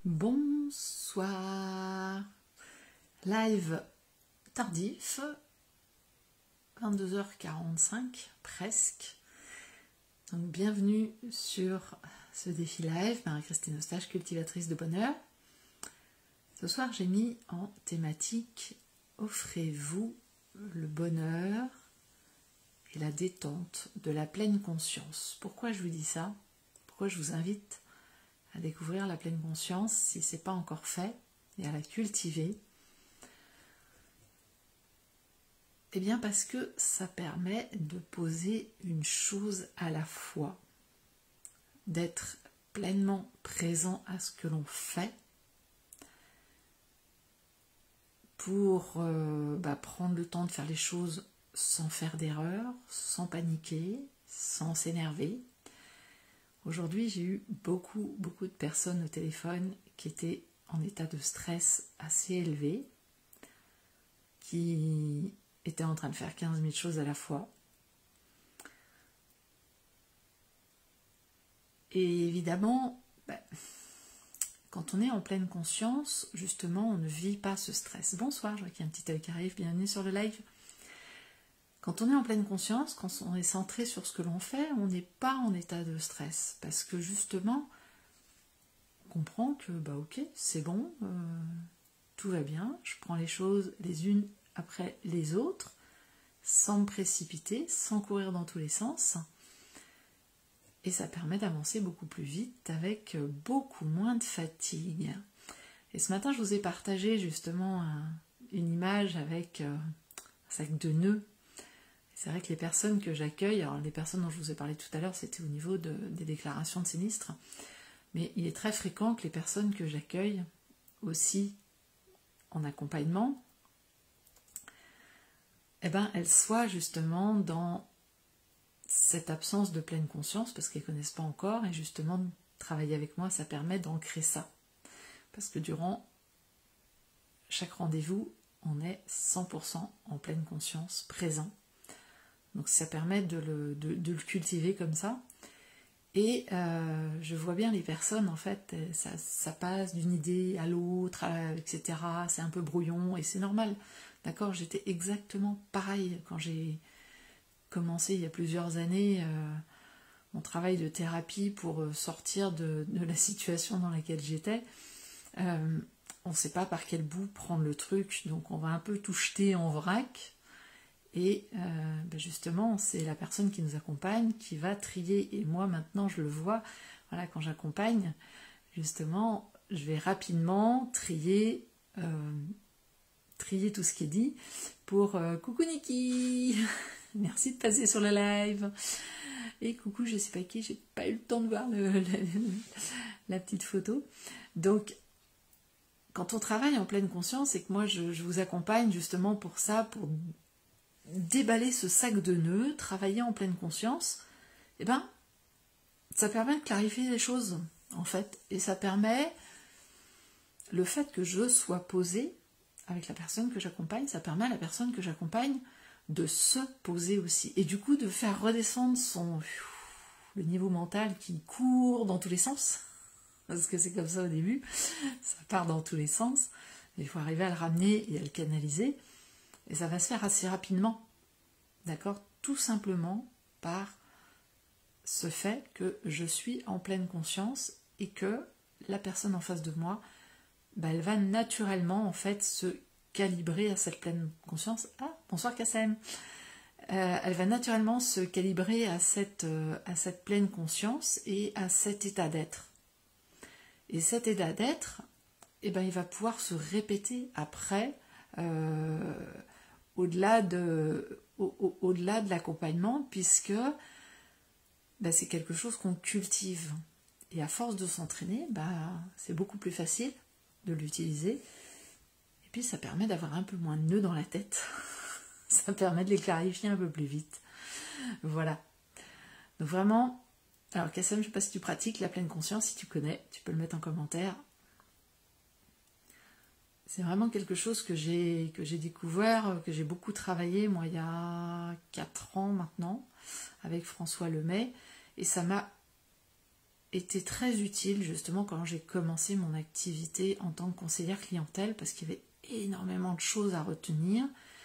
Bonsoir, live tardif, 22h45 presque. Donc bienvenue sur ce défi live, Marie-Christine Eustache, cultivatrice de bonheur. Ce soir j'ai mis en thématique offrez-vous le bonheur et la détente de la pleine conscience. Pourquoi je vous dis ça? Pourquoi je vous invite à découvrir la pleine conscience si ce n'est pas encore fait et à la cultiver? Eh bien parce que ça permet de poser une chose à la fois, d'être pleinement présent à ce que l'on fait pour prendre le temps de faire les choses sans faire d'erreur, sans paniquer, sans s'énerver. Aujourd'hui, j'ai eu beaucoup de personnes au téléphone qui étaient en état de stress assez élevé, qui étaient en train de faire 15 000 choses à la fois. Et évidemment, quand on est en pleine conscience, justement, on ne vit pas ce stress. Bonsoir, je vois qu'il y a un petit œil qui arrive, bienvenue sur le live. Quand on est en pleine conscience, quand on est centré sur ce que l'on fait, on n'est pas en état de stress. Parce que justement, on comprend que, ok, c'est bon, tout va bien, je prends les choses les unes après les autres, sans me précipiter, sans courir dans tous les sens. Et ça permet d'avancer beaucoup plus vite, avec beaucoup moins de fatigue. Et ce matin, je vous ai partagé justement une image avec un sac de nœuds. C'est vrai que les personnes que j'accueille, alors les personnes dont je vous ai parlé tout à l'heure, c'était au niveau des déclarations de sinistres, mais il est très fréquent que les personnes que j'accueille aussi en accompagnement, elles soient justement dans cette absence de pleine conscience, parce qu'elles ne connaissent pas encore, et justement, travailler avec moi, ça permet d'ancrer ça. Parce que durant chaque rendez-vous, on est 100% en pleine conscience, présent. Donc ça permet de le cultiver comme ça. Et je vois bien les personnes, en fait, ça passe d'une idée à l'autre, etc. C'est un peu brouillon, et c'est normal. D'accord, j'étais exactement pareil quand j'ai commencé il y a plusieurs années mon travail de thérapie pour sortir de la situation dans laquelle j'étais. On ne sait pas par quel bout prendre le truc, donc on va un peu tout jeter en vrac. Et justement, c'est la personne qui nous accompagne qui va trier. Et moi, maintenant, je le vois, voilà, quand j'accompagne, justement, je vais rapidement trier tout ce qui est dit pour coucou Niki, merci de passer sur le live. Et coucou, je sais pas qui, j'ai pas eu le temps de voir la petite photo. Donc, quand on travaille en pleine conscience et que moi, je vous accompagne justement pour ça, pour déballer ce sac de nœuds, travailler en pleine conscience, ça permet de clarifier les choses, en fait. Et ça permet, le fait que je sois posée avec la personne que j'accompagne, ça permet à la personne que j'accompagne de se poser aussi. Et du coup, de faire redescendre le niveau mental qui court dans tous les sens. Parce que c'est comme ça au début, ça part dans tous les sens. Il faut arriver à le ramener et à le canaliser. Et ça va se faire assez rapidement, d'accord? Tout simplement par ce fait que je suis en pleine conscience et que la personne en face de moi, elle va naturellement en fait se calibrer à cette pleine conscience. Ah, bonsoir Kassem. Elle va naturellement se calibrer à cette pleine conscience et à cet état d'être. Et cet état d'être, il va pouvoir se répéter après. Au-delà de l'accompagnement, puisque c'est quelque chose qu'on cultive. Et à force de s'entraîner, c'est beaucoup plus facile de l'utiliser. Et puis ça permet d'avoir un peu moins de nœuds dans la tête. Ça permet de les clarifier un peu plus vite. Voilà. Donc vraiment, alors Kassem, je ne sais pas si tu pratiques la pleine conscience, si tu connais, tu peux le mettre en commentaire. C'est vraiment quelque chose que j'ai découvert, que j'ai beaucoup travaillé, moi, il y a 4 ans maintenant, avec François Lemay, et ça m'a été très utile justement quand j'ai commencé mon activité en tant que conseillère clientèle, parce qu'il y avait énormément de choses à retenir.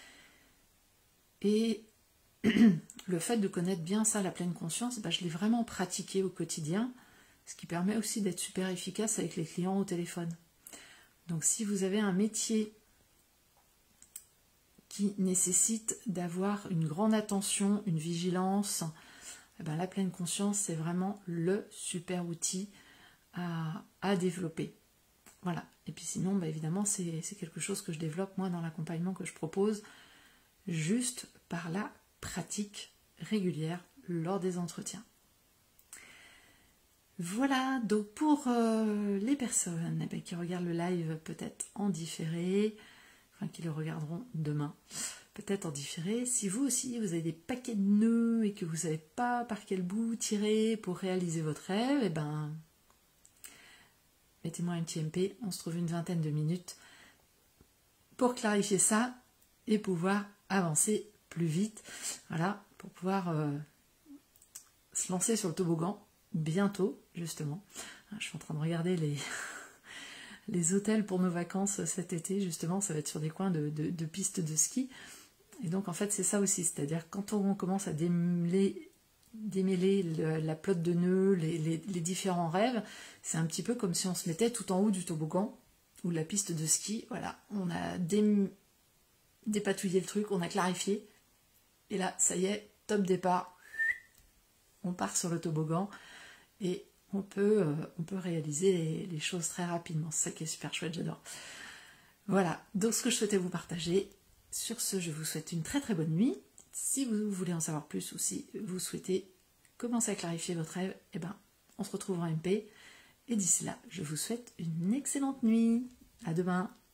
Et le fait de connaître bien ça, la pleine conscience, je l'ai vraiment pratiqué au quotidien, ce qui permet aussi d'être super efficace avec les clients au téléphone. Donc si vous avez un métier qui nécessite d'avoir une grande attention, une vigilance, la pleine conscience, c'est vraiment le super outil à développer. Voilà. Et puis sinon, évidemment, c'est quelque chose que je développe moi dans l'accompagnement que je propose, juste par la pratique régulière lors des entretiens. Voilà, donc pour les personnes qui regardent le live peut-être en différé, enfin qui le regarderont demain, peut-être en différé, si vous aussi vous avez des paquets de nœuds et que vous ne savez pas par quel bout tirer pour réaliser votre rêve, mettez-moi un petit MP, on se trouve une vingtaine de minutes pour clarifier ça et pouvoir avancer plus vite, voilà, pour pouvoir se lancer sur le toboggan bientôt, justement. Je suis en train de regarder les hôtels pour nos vacances cet été, justement, ça va être sur des coins de pistes de ski. Et donc, en fait, c'est ça aussi, c'est-à-dire quand on commence à démêler la pelote de nœuds, les différents rêves, c'est un petit peu comme si on se mettait tout en haut du toboggan ou la piste de ski. Voilà, on a dépatouillé le truc, on a clarifié, et là, ça y est, top départ, on part sur le toboggan, et on peut réaliser les choses très rapidement. C'est ça qui est super chouette, j'adore. Voilà, donc ce que je souhaitais vous partager. Sur ce, je vous souhaite une très très bonne nuit. Si vous voulez en savoir plus ou si vous souhaitez commencer à clarifier votre rêve, on se retrouve en MP. Et d'ici là, je vous souhaite une excellente nuit. À demain.